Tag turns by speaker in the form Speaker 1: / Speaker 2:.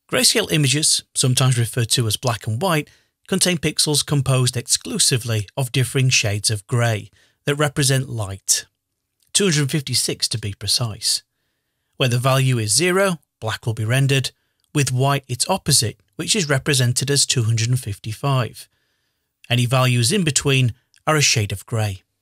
Speaker 1: Grayscale images, sometimes referred to as black and white, contain pixels composed exclusively of differing shades of grey that represent light, 256 to be precise. Where the value is 0, black will be rendered, with white its opposite, which is represented as 255. Any values in between are a shade of grey.